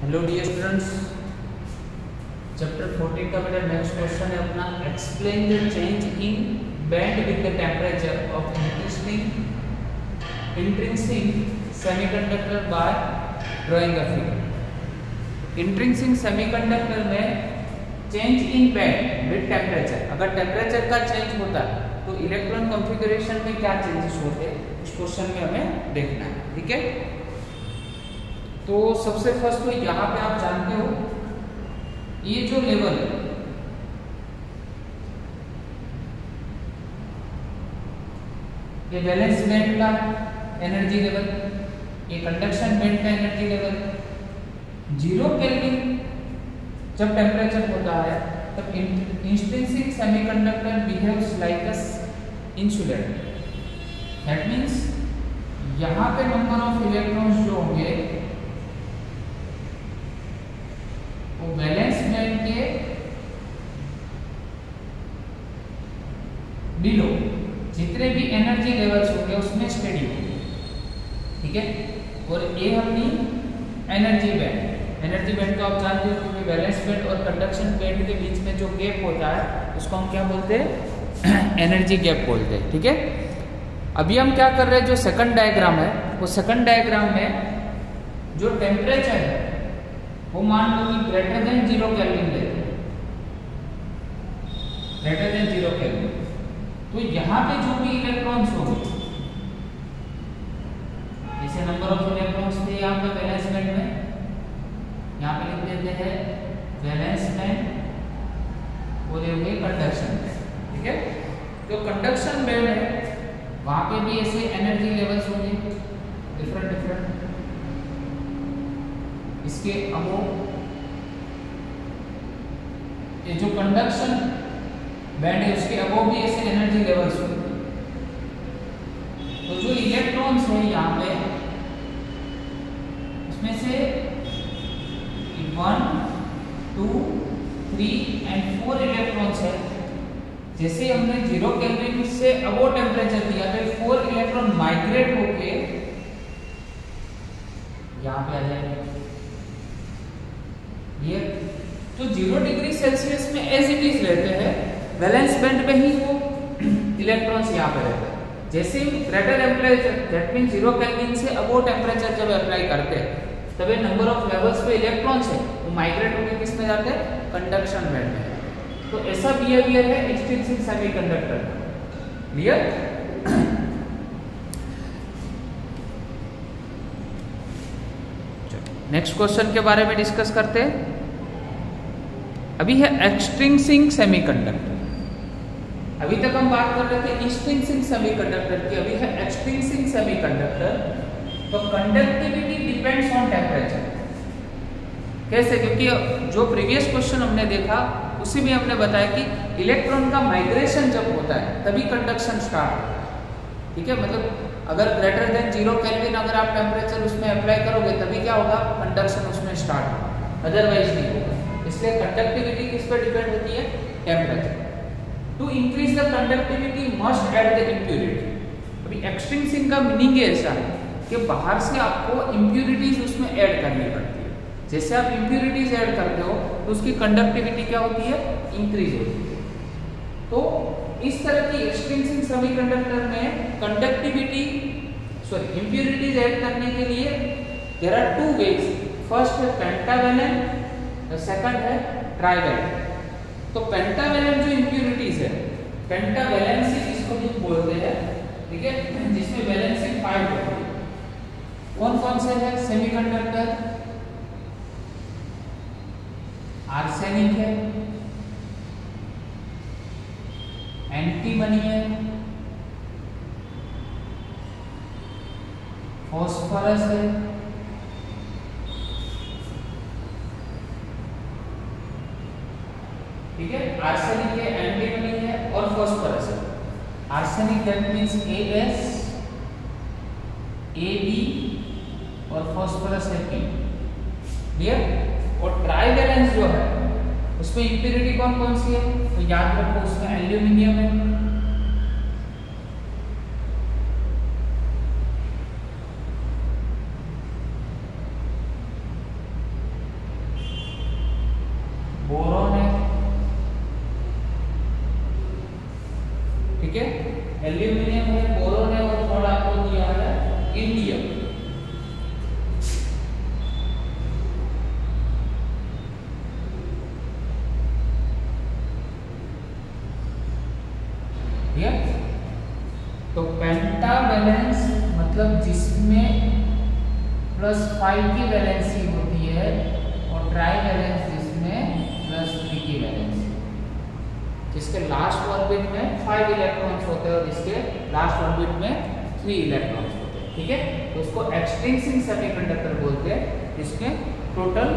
Hello dear students, chapter 14 का मेरा next question है अपना explain the change in band with the temperature of intrinsic semiconductor by drawing a figure. Intrinsic semiconductor में change in band with temperature, अगर temperature का change होता है तो इलेक्ट्रॉन कॉन्फ़िगरेशन में क्या चेंजेस होते हैं इस क्वेश्चन में हमें देखना है। ठीक है, तो सबसे फर्स्ट तो यहाँ पे आप जानते हो ये जो लेवल ये वैलेंस बैंड का एनर्जी लेवल, ये कंडक्शन बैंड का एनर्जी लेवल, 0 केल्विन जब टेम्परेचर होता है तब intrinsic semiconductor behaves like a insulator. That means यहाँ पे नंबर ऑफ इलेक्ट्रॉन्स जो होंगे वो वैलेंस बैंड के बिलो जितने भी एनर्जी लेवल्स होंगे उसमें स्टेडी होंगे। ठीक है, और ये अपनी एनर्जी बैंड को आप जानते हो क्योंकि वैलेंस बैंड और कंडक्शन बैंड के बीच में जो गैप होता है उसको हम क्या बोलते हैं, एनर्जी गैप बोलते हैं। ठीक है, अभी हम क्या कर रहे हैं, जो सेकंड डायग्राम है वो सेकंड डायग्राम में जो टेम्परेचर है वो मान लो कि ग्रेटर देन 0 केल्विन लेते हैं, ग्रेटर देन 0 केल्विन। तो यहाँ पे जो भी इलेक्ट्रॉन्स होंगे, जैसे नंबर ऑफ इलेक्ट्रॉन्स थे यहाँ पे वैलेंस बैंड में, यहाँ पे लिख देते हैं वैलेंस बैंड और ये होंगे कंडक्शन बैंड। ठीक है, जो कंडक्शन बैंड है वहां पे भी ऐसे एनर्जी लेवल्स होंगे डिफरेंट इसके अबो, ये जो कंडक्शन बैंड है उसके अबो भी ऐसे एनर्जी लेवल्स होंगे। तो जो इलेक्ट्रॉन्स है यहाँ पे उसमें से 1, 2, 3 एंड 4 इलेक्ट्रॉन्स है। जैसे हमने 0 केल्विन से अबो टेम्परेचर दिया तो 4 इलेक्ट्रॉन माइग्रेट होके यहाँ पे आ जाएंगे। ये जो 0 डिग्री सेल्सियस में एज इट इज रहते हैं वैलेंस बैंड में ही वो इलेक्ट्रॉन्स यहाँ पे रहते हैं। जैसे ही greater temperature that mean 0 kelvin से अबो टेम्परेचर जब अप्लाई करते हैं तब ये नंबर ऑफ लेवल्स पे इलेक्ट्रॉन्स है वो माइग्रेट होकर किस में जाते हैं, कंडक्शन बैंड में। तो ऐसा बिहेवियर है इंट्रिंसिक सेमीकंडक्टर का। क्लियर? नेक्स्ट क्वेश्चन के बारे में डिस्कस करते हैं। अभी है एक्सट्रिंसिक सेमीकंडक्टर। अभी तक हम बात कर रहे थे इंट्रिंसिक सेमीकंडक्टर की, अभी है एक्सट्रिंसिक सेमीकंडक्टर। तो कंडक्टिविटी डिपेंड्स ऑन टेम्परेचर। कैसे? क्योंकि जो प्रीवियस क्वेश्चन हमने देखा उसी में हमने बताया कि इलेक्ट्रॉन का माइग्रेशन जब होता है तभी कंडक्शन स्टार्ट होता है। ठीक है, मतलब अगर ग्रेटर देन 0 केल्विन अगर आप टेम्परेचर उसमें अप्लाई करोगे तभी क्या होगा, कंडक्शन उसमें स्टार्ट होगा, अदरवाइज नहीं होगा। इसलिए कंडक्टिविटी किस पर डिपेंड होती है, temperature. To increase the conductivity must add the impurity. अभी एक्सट्रिंसिक का मीनिंग है ऐसा कि बाहर से आपको इम्प्यूरिटीज उसमें ऐड करनी पड़ती है। जैसे आप इम्प्यूरिटीज ऐड करते हो तो उसकी कंडक्टिविटी क्या होती है, इंक्रीज होती है। तो इस तरह की एक्सट्रिंसिक सेमीकंडक्टर में कंडक्टिविटी इम्प्यूरिटीज ऐड करने के लिए देयर आर 2 वेज। फर्स्ट है पेंटावेलेंट, सेकंड है ट्राइवेलेंट। तो पेंटावेलेंट जो इम्प्यूरिटीज है, पेंटावेलेंसी इसको भी बोलते हैं। ठीक है, जिसमें वैलेंसी 5 होती है। कौन कौन से है सेमीकंडक्टर? आर्सेनिक है, एंटीमनी है, फॉस्फोरस है, ठीक है, आर्सेनिक है, एंटीमनी है और फॉस्फोरस है। Arsenic that means AS, AB और फॉस्फोरस है P। क्लियर? और ट्राइवेलेंस जो है उसमें इंप्यूरिटी कौन कौन सी है, तो याद रखो उसमें एल्यूमिनियम है, मतलब जिसमें +5 की वैलेंसी होती है और ट्राई वैलेंस जिसमें +3 की वैलेंसी, जिसके लास्ट ऑर्बिट में 5 इलेक्ट्रॉन्स होते हैं और जिसके लास्ट ऑर्बिट में 3 इलेक्ट्रॉन्स होते हैं। ठीक है, तो उसको एक्सटिंक्टिंग सेमीकंडक्टर बोलते हैं। इसमें टोटल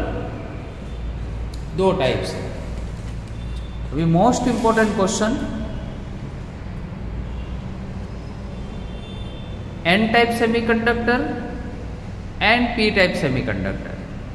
2 टाइप्स है। अभी most important question, N type semiconductor and P type semiconductor.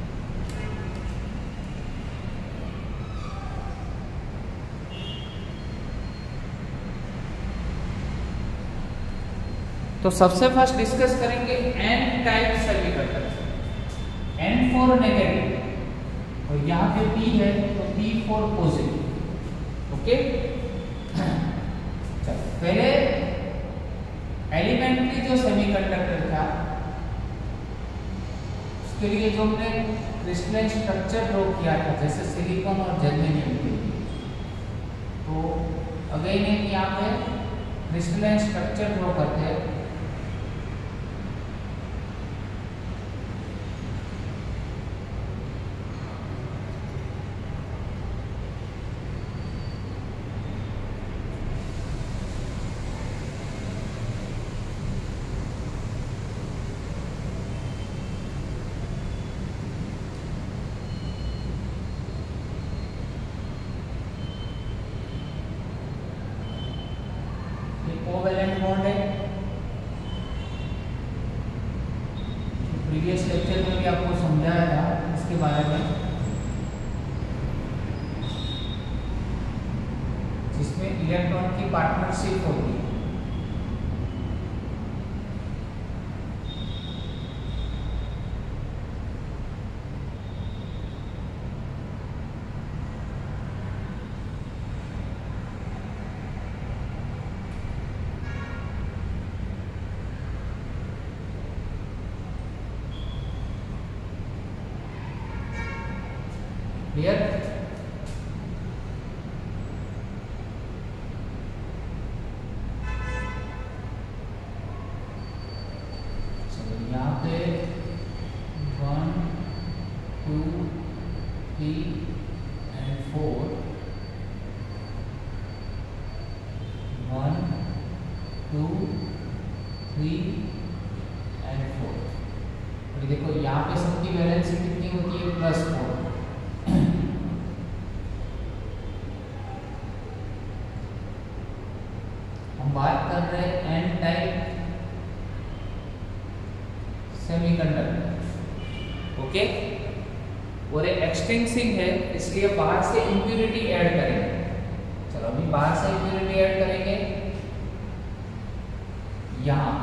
तो सबसे फर्स्ट डिस्कस करेंगे N type semiconductor. N for negative और यहाँ पे P है तो P फॉर पॉजिटिव। ओके, पहले एलिमेंट्री जो सेमीकंडक्टर था उसके लिए जो हमने क्रिस्टलाइन स्ट्रक्चर ड्रॉ किया था जैसे सिलिकॉन और जर्मेनियम के, तो अगेन एक यहाँ पे क्रिस्टलाइन स्ट्रक्चर ड्रॉ करते हैं। कोवैलेंट बॉन्ड है, प्रीवियस लेक्चर में भी आपको समझाया था इसके बारे में, जिसमें इलेक्ट्रॉन की पार्टनरशिप होती है। क्लियर? चलो यहाँ पे 1 2 3 and 4, 1 2 3 and 4। और देखो यहाँ पे सबकी वैलेंसी कितनी होती है, +4। बात कर रहे हैं N टाइप सेमीकंडक्टर। ओके, और ये एक्सटिंक्टिंग है इसलिए बाहर से इंप्यूरिटी ऐड करेंगे। चलो अभी बाहर से इंप्यूरिटी ऐड करेंगे। यहां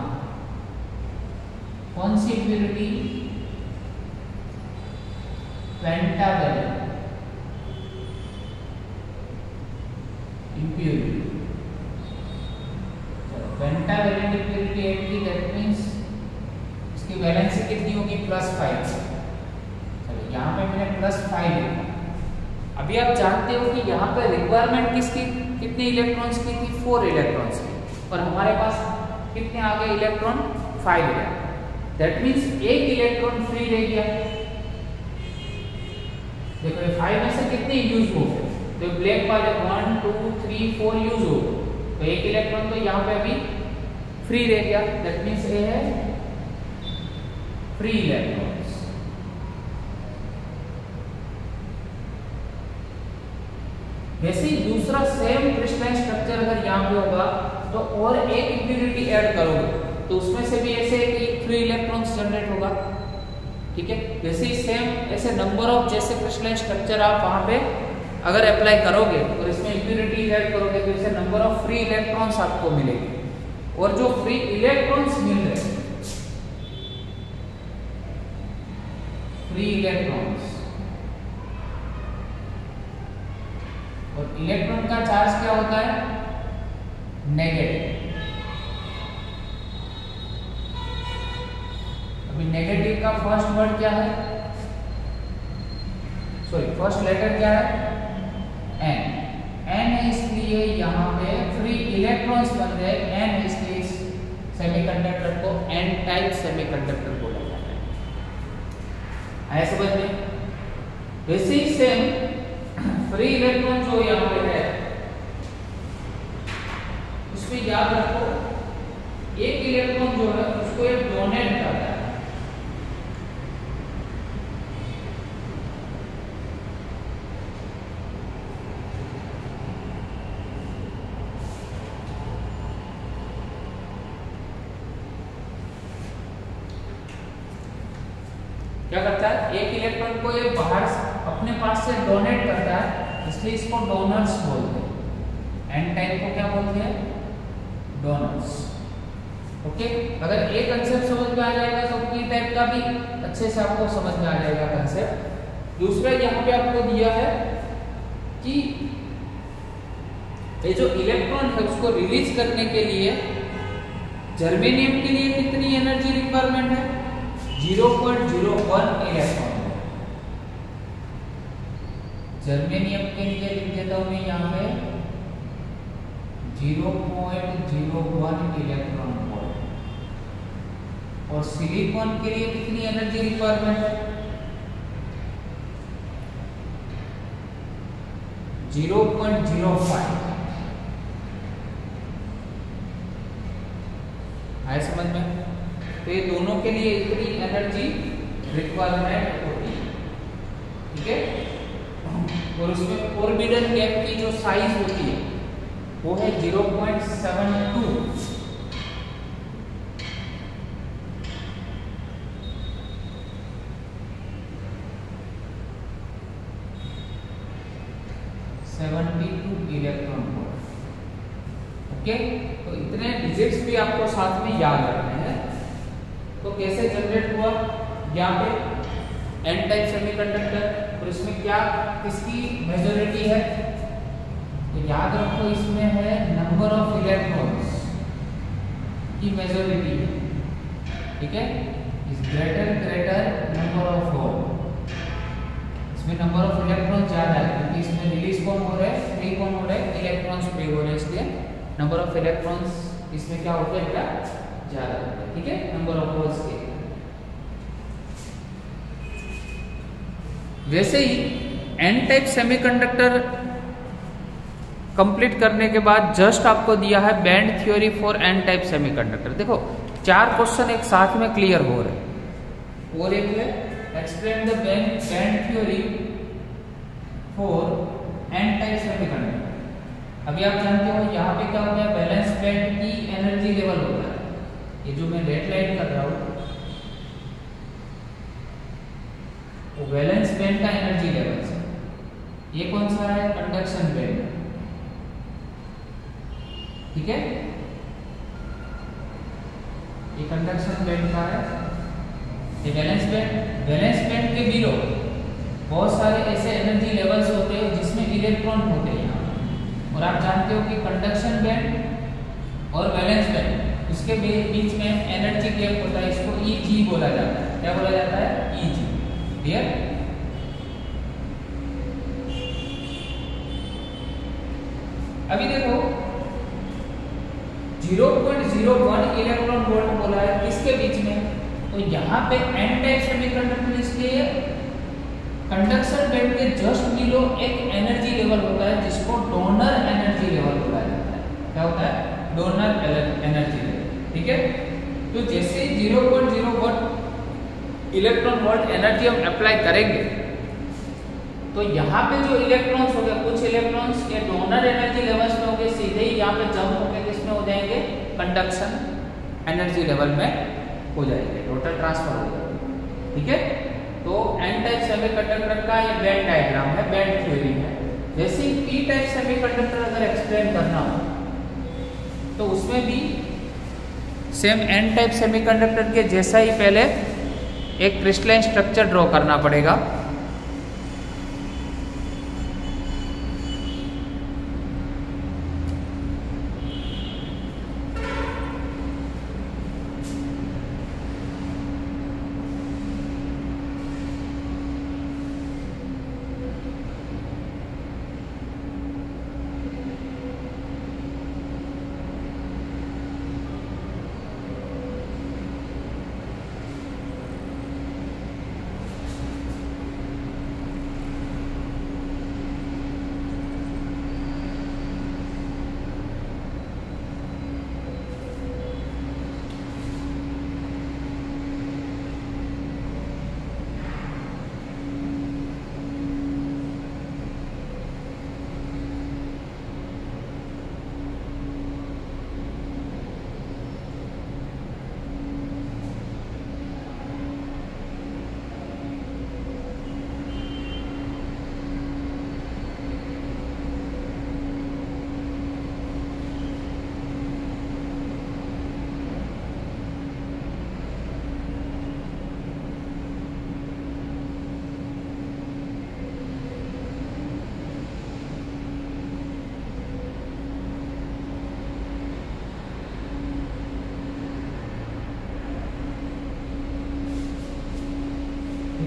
कौन सी impurity, pentavalent impurity. Pentavalent impurity add की, दैट मींस इसकी वैलेंसी कितनी होगी, +5। चलो यहाँ पे मैंने +5 लिखा। अभी आप जानते हो कि यहाँ पे रिक्वायरमेंट किसकी, कितने इलेक्ट्रॉन्स की थी, 4 इलेक्ट्रॉन्स की, और हमारे पास कितने आ गए इलेक्ट्रॉन, 5 इलेक्ट्रॉन। दैट मींस एक इलेक्ट्रॉन फ्री रह गया। देखो ये 5 में से कितने यूज हो गए, तो ब्लैक वाले 1 2 3 4 यूज हो गए, तो एक इलेक्ट्रॉन तो यहाँ पे अभी फ्री रह गया। दैट मीन्स ये है फ्री इलेक्ट्रॉन्स। वैसे ही दूसरा सेम क्रिस्टलाइन स्ट्रक्चर अगर यहाँ पे होगा तो और एक इंप्यूरिटी ऐड करोगे तो उसमें से भी ऐसे फ्री इलेक्ट्रॉन्स जनरेट होगा। ठीक है, वैसे ही सेम ऐसे नंबर ऑफ जैसे क्रिस्टलाइन स्ट्रक्चर आप वहां पे अगर अप्लाई करोगे और इसमें इंप्यूरिटी ऐड करोगे तो इससे नंबर ऑफ फ्री इलेक्ट्रॉन्स आपको मिलेंगे, और जो फ्री इलेक्ट्रॉन्स मिल रहे हैं, फ्री इलेक्ट्रॉन्स, और इलेक्ट्रॉन का चार्ज क्या होता है, नेगेटिव। अभी नेगेटिव का फर्स्ट वर्ड क्या है, सॉरी फर्स्ट लेटर क्या है, एन। एन है इसलिए यहाँ पे फ्री इलेक्ट्रॉन्स बन गए, एन है इसलिए इस सेमीकंडक्टर को एन टाइप सेमीकंडक्टर बोला जाता है। आया समझ में? वैसे ही सेम फ्री इलेक्ट्रॉन जो यहाँ पे है उसमें याद रखो एक इलेक्ट्रॉन जो है उसको एक डोनेट करता है। क्या करता है? एक इलेक्ट्रॉन को ये बाहर अपने पास से डोनेट करता है, इसलिए इसको डोनर्स बोलते हैं। एन टाइप को क्या बोलते हैं? डोनर्स। ओके, अगर एक कंसेप्ट समझ में आ जाएगा तो पी टाइप का भी अच्छे से आपको समझ में आ जाएगा कंसेप्ट। दूसरा यहाँ पे आपको दिया है कि ये जो इलेक्ट्रॉन है उसको रिलीज करने के लिए जर्मेनियम के लिए कितनी एनर्जी रिक्वायरमेंट है? 0.01 इलेक्ट्रॉन। जर्मेनियम के लिए लिख देता हूं मैं यहाँ पे 0.01 इलेक्ट्रॉन वोल्ट। और सिलिकॉन के लिए कितनी एनर्जी रिक्वायरमेंट है? 0.05। आए समझ में? तो ये दोनों के लिए इतनी एनर्जी रिक्वायरमेंट होती है, ठीक है। और उसमें ऑर्बिटल गैप की जो साइज होती है वो है 0.72। Electron volt. ओके, तो इतने डिजिट्स भी आपको साथ में याद रखने हैं। तो कैसे जनरेट हुआ? यहाँ पे एन टाइप सेमीकंडक्टर, और इसमें क्या किसकी मेजॉरिटी है? तो याद रखो इसमें है नंबर ऑफ इलेक्ट्रॉन्स की मेजॉरिटी है, ठीक है। Is greater number of hole. इसमें नंबर ऑफ इलेक्ट्रॉन ज्यादा है क्योंकि इसमें रिलीज कौन हो रहा है? फ्री कौन हो रहा है? इलेक्ट्रॉन्स फ्री हो रहे हैं, इसलिए नंबर ऑफ इलेक्ट्रॉन्स इसमें क्या होता है? बेटा ज्यादा होता है, ठीक है, नंबर ऑफ होल्स के। वैसे ही एन टाइप सेमीकंडक्टर कंप्लीट करने के बाद जस्ट आपको दिया है band theory for N type semiconductor. देखो 4 क्वेश्चन एक साथ में क्लियर हो रहे हैं। और एक है explain the band theory for N type semiconductor. अभी आप जानते हो यहाँ पे क्या होता है? बैलेंस बैंड की एनर्जी लेवल होता है। ये जो मैं रेड लाइन कर रहा हूँ वो वैलेंस बैंड का एनर्जी लेवल है। ये कौन सा है? कंडक्शन बैंड, ठीक है। ये कंडक्शन बैंड का है, ये वैलेंस बैंड। वैलेंस बैंड के बिलो बहुत सारे ऐसे एनर्जी लेवल्स होते हैं जिसमें इलेक्ट्रॉन होते हैं यहाँ। और आप जानते हो कि कंडक्शन बैंड और वैलेंस बैंड उसके बीच में एनर्जी गैप होता है, इसको Eg बोला जाता है। क्या बोला जाता है? Eg। क्लियर? अभी देखो 0.01 इलेक्ट्रॉन वोल्ट बोला है किसके बीच में? तो यहाँ पे एन टाइप सेमीकंडक्टर इसलिए कंडक्शन बैंड के जस्ट बिलो एक एनर्जी लेवल होता है जिसको डोनर एनर्जी लेवल बोला जाता है। क्या होता है? डोनर एनर्जी लेवल, ठीक है। तो जैसे 0.01 इलेक्ट्रॉन वोल्ट एनर्जी हम अप्लाई करेंगे तो यहाँ पे जो इलेक्ट्रॉन्स हो गए, कुछ इलेक्ट्रॉन्स के डोनर एनर्जी लेवल्स में हो गए, सीधे ही यहाँ पे जंप होकर किसमें हो जाएंगे? कंडक्शन एनर्जी लेवल में हो जाएंगे, टोटल ट्रांसफर हो जाएगा, ठीक है। तो एन टाइप सेमीकंडक्टर का ये बैंड डायग्राम है, बैंड थ्योरी है। जैसे ही पी टाइप सेमीकंडक्टर अगर एक्सप्लेन करना हो तो उसमें भी सेम एन टाइप सेमीकंडक्टर के जैसा ही पहले एक क्रिस्टलाइन स्ट्रक्चर ड्रॉ करना पड़ेगा।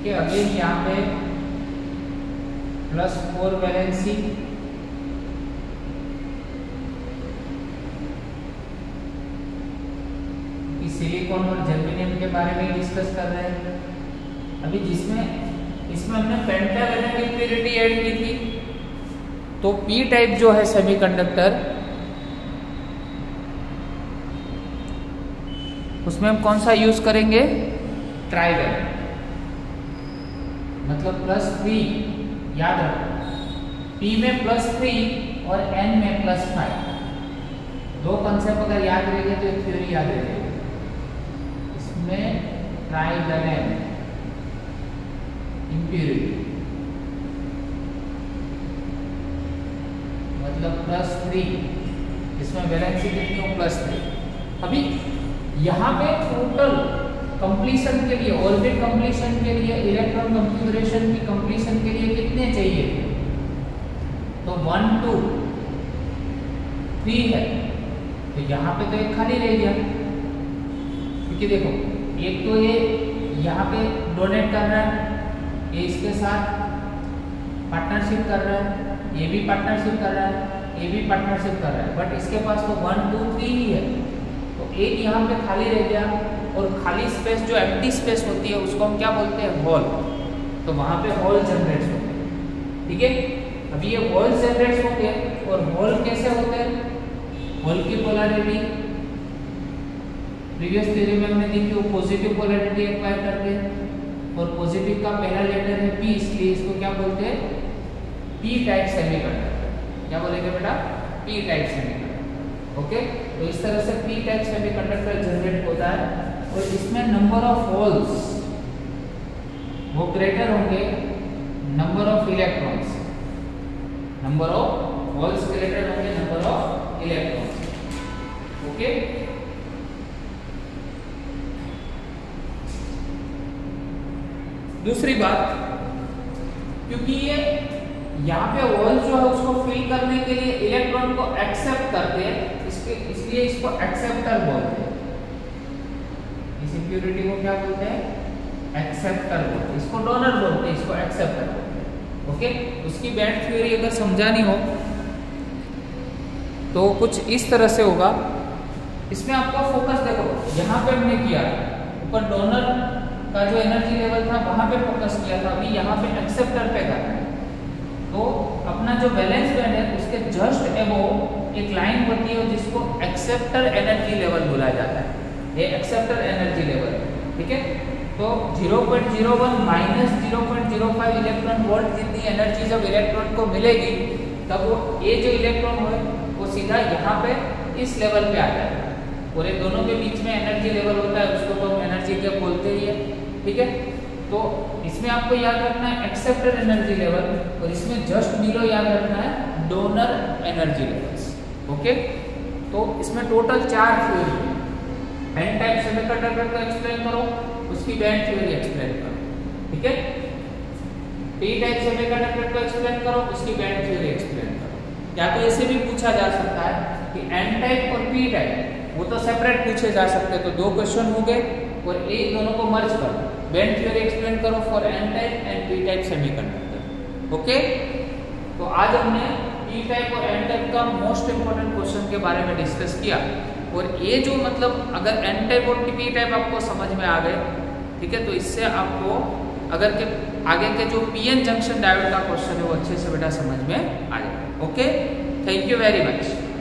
ठीक है, अगेन यहाँ पे +4 वैलेंसी, सिलिकॉन और जर्मेनियम के बारे में डिस्कस कर रहे हैं अभी, इसमें हमने पेंटावैलेंट इम्प्योरिटी ऐड की थी। तो पी टाइप जो है सेमीकंडक्टर, उसमें हम कौन सा यूज करेंगे? ट्राइवैलेंट, मतलब +3, याद रखो P में +3 और N में +5। दो कंसेप्ट अगर याद रहेंगे तो एक थ्योरी याद रहेगी। इसमें ट्राइवैलेंट इम्प्योरिटी मतलब +3, इसमें वैलेंसी कितनी हो? +3। अभी यहाँ पे टोटल कंप्लीशन के लिए, ऑर्बिट कंप्लीशन के लिए, इलेक्ट्रॉन कॉन्फ़िगरेशन की कंप्लीशन के लिए कितने चाहिए? तो 1 2 3 है, तो यहाँ पे तो एक खाली रह गया, क्योंकि देखो एक तो ये यहाँ पे डोनेट कर रहा है, ये इसके साथ पार्टनरशिप कर रहा है, ये भी पार्टनरशिप कर रहा है, ये भी पार्टनरशिप कर रहा है, बट इसके पास तो 1 2 3 ही है, तो एक यहाँ पे खाली रह गया। और खाली स्पेस, जो एम्प्टी स्पेस होती है, उसको हम क्या बोलते हैं? होल। तो वहाँ पे होल जनरेट होंगे, ठीक है। अभी ये होल जनरेट होंगे, और होल कैसे होते हैं? होल की पोलैरिटी प्रीवियस थ्योरी में हमने देखी, वो पॉजिटिव पोलैरिटी एक्वायर करते हैं, और पॉजिटिव का पहला लेटर है P, इसलिए इसको क्या बोलते हैं? P type semiconductor. क्या बोलेंगे बेटा? P type semiconductor. ओके, तो इस तरह से P टाइप सेमीकंडक्टर जनरेट होता है, और इसमें नंबर ऑफ होल्स वो ग्रेटर होंगे number of electrons, number of holes greater होंगे नंबर ऑफ इलेक्ट्रॉन्स। ओके, दूसरी बात, क्योंकि ये यहाँ पे होल जो है उसको फिल करने के लिए इलेक्ट्रॉन को एक्सेप्ट करते हैं, इसलिए इसको एक्सेप्टर बोलते हैं। इस इम्प्योरिटी को क्या बोलते हैं? एक्सेप्टर बोलते हैं। इसको डोनर बोलते हैं, इसको एक्सेप्टर बोलते हैं। ओके, उसकी बैंड थ्योरी अगर समझानी हो तो कुछ इस तरह से होगा। इसमें आपका फोकस देखो, यहाँ पे हमने किया ऊपर डोनर का जो एनर्जी लेवल था वहां पे फोकस किया था, अभी यहाँ पे एक्सेप्टर पे कर रहे हैं। तो अपना जो बैलेंस बैंड है उसके जस्ट एबोव एक लाइन होती है जिसको एक्सेप्टर एनर्जी लेवल बोला जाता है, ये एक्सेप्टर एनर्जी लेवल, ठीक है। तो 0.01 माइनस 0.05 इलेक्ट्रॉन वोल्ट जितनी एनर्जी जब इलेक्ट्रॉन को मिलेगी, तब वो ये जो इलेक्ट्रॉन हो वो सीधा यहाँ पे इस लेवल पे आ जाएगा, और ये दोनों के बीच में एनर्जी लेवल होता है, उसको तो हम एनर्जी के बोलते ही है, ठीक है। तो इसमें आपको याद रखना है एक्सेप्टर एनर्जी लेवल, और इसमें जस्ट बिलो याद रखना है डोनर एनर्जी लेवल्स। ओके, तो इसमें टोटल 4 थ्योरी है। एन टाइप सेमीकंडक्टर को एक्सप्लेन करो, उसकी बैंड थ्योरी एक्सप्लेन करो, ठीक है। पी टाइप सेमीकंडक्टर को एक्सप्लेन करो, उसकी बैंड थ्योरी एक्सप्लेन करो। या तो ऐसे भी पूछा जा सकता है कि एन टाइप और पी टाइप वो तो सेपरेट पूछे जा सकते हैं, तो 2 क्वेश्चन हो गए, और एक दोनों को मर्ज करो, बैंड थ्योरी एक्सप्लेन करो for N type and P type semiconductor. Okay, तो आज हमने पी टाइप और एन टाइप का मोस्ट इंपोर्टेंट क्वेश्चन के बारे में डिस्कस किया, और ये जो मतलब अगर एन टाइप और पी टाइप आपको समझ में आ गए, ठीक है, तो इससे आपको अगर के आगे के जो पीएन जंक्शन डायोड का क्वेश्चन है वो अच्छे से बेटा समझ में आ जाएगा। Okay, thank you very much.